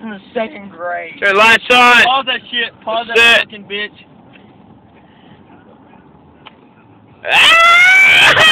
in the second grade. Okay, lights on. Pause that shit. Pause That's that it. fucking bitch. Ah!